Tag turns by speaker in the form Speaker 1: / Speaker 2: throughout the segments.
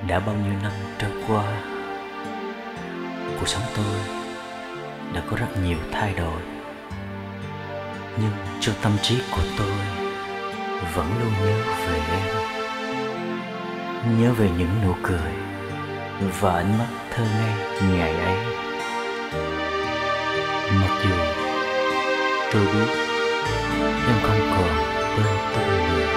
Speaker 1: Đã bao nhiêu năm trôi qua, cuộc sống tôi đã có rất nhiều thay đổi, nhưng trong tâm trí của tôi vẫn luôn nhớ về em. Nhớ về những nụ cười và ánh mắt thơ ngây ngày ấy. Mặc dù tôi biết em không còn bên tôi nữa,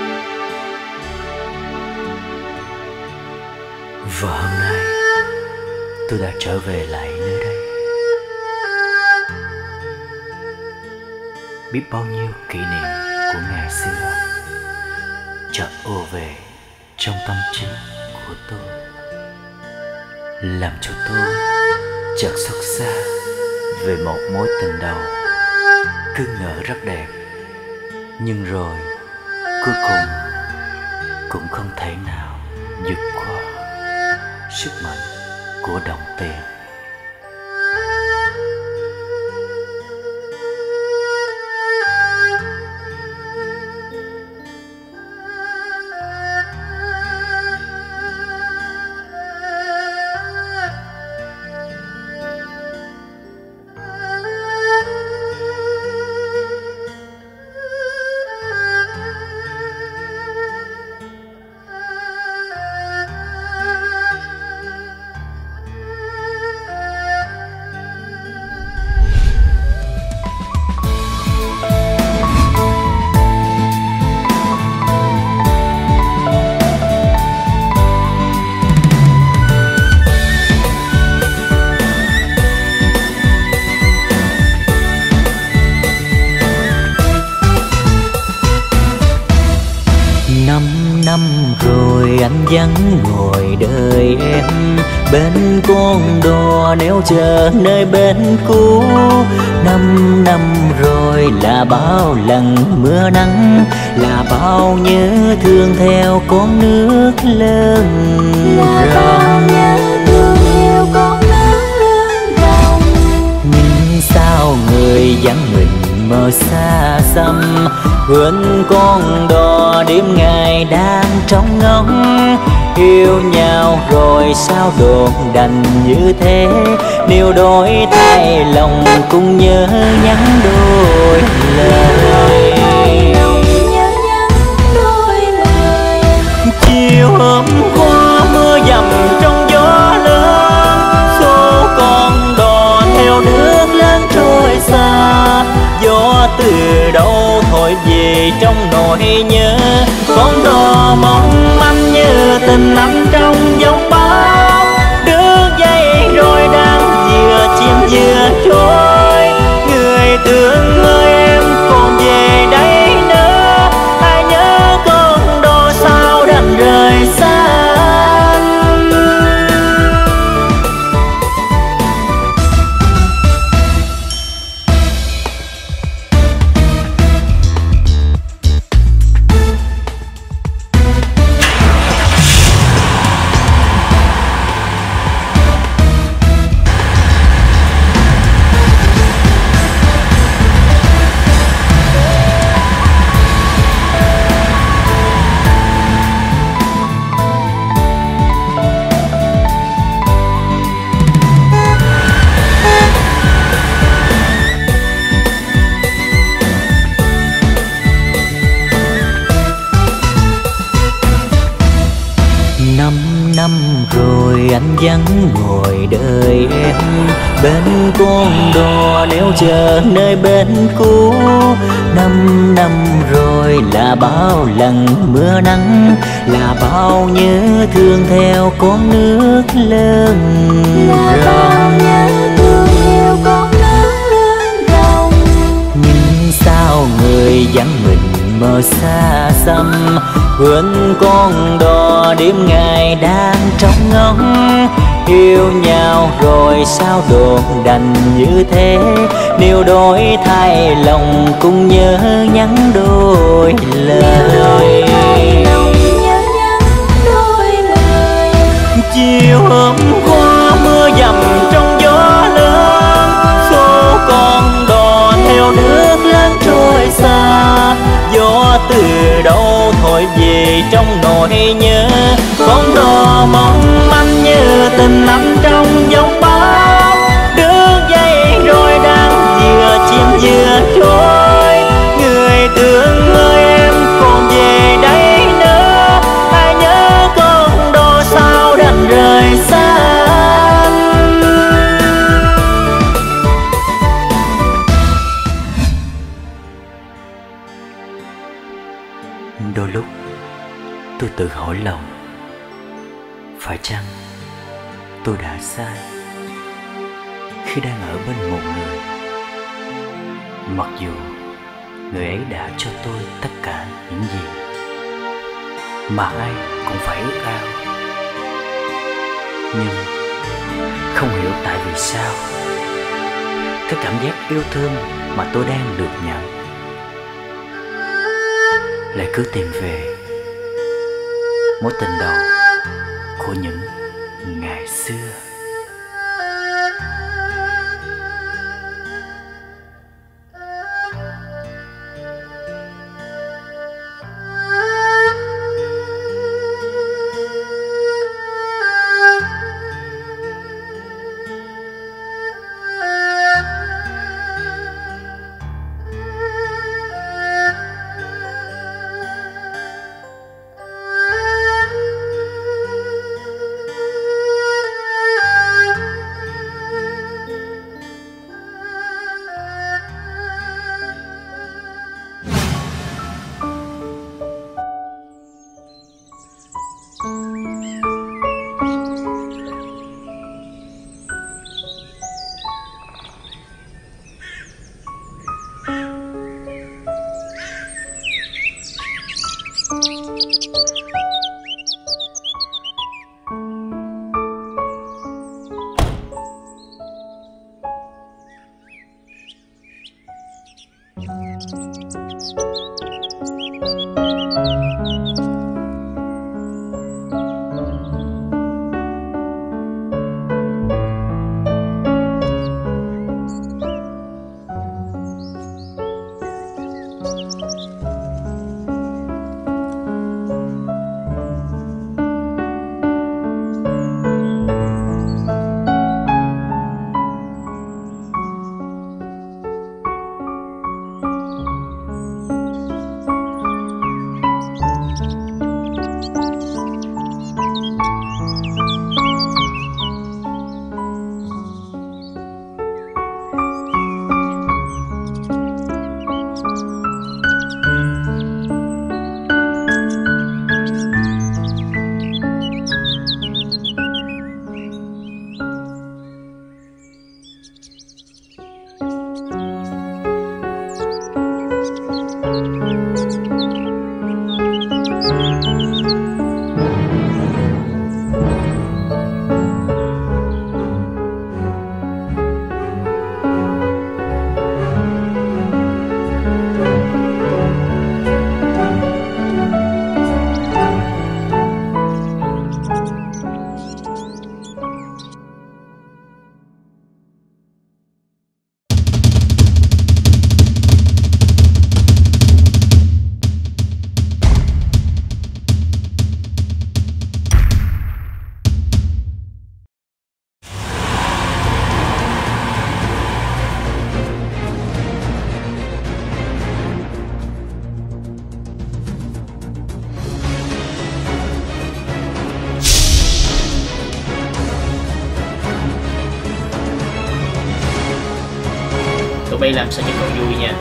Speaker 1: và hôm nay tôi đã trở về lại nơi đây. Biết bao nhiêu kỷ niệm của ngày xưa chợt ùa về trong tâm trí của tôi, làm cho tôi chợt xót xa về một mối tình đầu cứ ngỡ rất đẹp, nhưng rồi cuối cùng cũng không thể nào vượt qua sức mạnh của đồng tiền.
Speaker 2: Năm rồi anh vẫn ngồi đợi em bên con đò neo chờ nơi bên cũ. 5 năm rồi là bao lần mưa nắng, là bao nhớ thương theo con nước lớn rồng. Nhưng sao người dẫn mình mơ xa xăm, quên con đò đêm ngày đang trong ngóng. Yêu nhau rồi sao đồn đành như thế, nếu đổi thay lòng cũng nhớ nhắn đôi lời. Chiều hôm qua mưa dầm trong gió lớn, số con đò theo nước lớn trôi xa. Gió từ đâu thổi về trong nỗi nhớ, con đò mong manh như tình năm trong giông bão. Đứt dây rồi đang vừa chìm vừa trôi, người thương ơi em còn về đây nữa. Ai nhớ con đò sao đành rời xa. Năm rồi anh vẫn ngồi đợi em bên con đò neo chờ nơi bên cũ. 5 rồi là bao lần mưa nắng, là bao nhớ thương theo con nước lớn rồng. Nhưng sao người dẫn mình mơ xa xăm, quên con đò đêm ngày đang trong ngóng. Yêu nhau rồi sao đồn đành như thế, nếu đổi thay lòng cũng nhớ nhắn đôi lời. Chiều hôm qua mưa dầm trong gió lớn, số con đò theo nước lớn trôi xa. gió từ đâu thổi về trong nỗi nhớ. Con đò mong manh như tình nằm trong giông bão, đứt dây rồi đang vừa chim vừa trôi. Người thương ơi em còn về đây nữa, hãy nhớ con đò sao đành rời xa.
Speaker 1: Đôi lúc tôi tự hỏi lòng, phải chăng tôi đã sai khi đang ở bên một người, mặc dù người ấy đã cho tôi tất cả những gì mà ai cũng phải ước ao. Nhưng không hiểu tại vì sao cái cảm giác yêu thương mà tôi đang được nhận lại cứ tìm về mối tình đầu của những ngày xưa.
Speaker 3: Tụi bay làm sao cho cậu vui nha.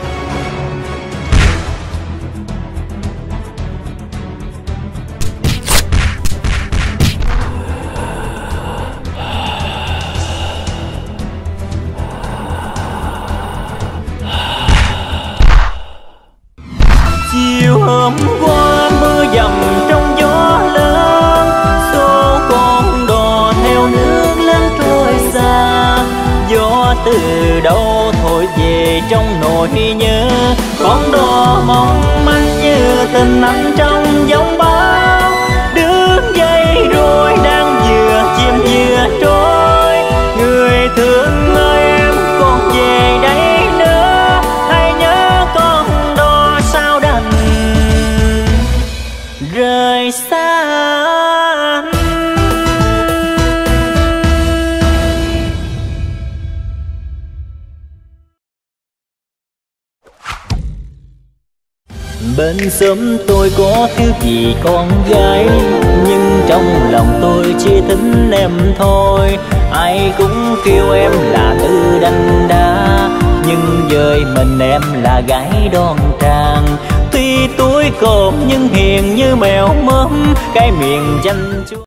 Speaker 2: Chiều hôm qua mưa dầm trong gió lớn, số con đò theo nước lớn trôi xa. Gió từ đâu thổi về trong nỗi nhớ, con đò mong manh như tình anh trong giông bão. Đứt dây rồi đang vừa chim vừa trôi. Người thương ơi em còn về đây nữa, hãy nhớ con đò sao đành Bên xóm tôi có thiếu gì con gái, nhưng trong lòng tôi chỉ thích em thôi. Ai cũng kêu em là Tư đanh đá, nhưng với mình em là gái đoan trang. Tuy tuổi cộm nhưng hiền như mèo mớm, cái miệng chanh chua.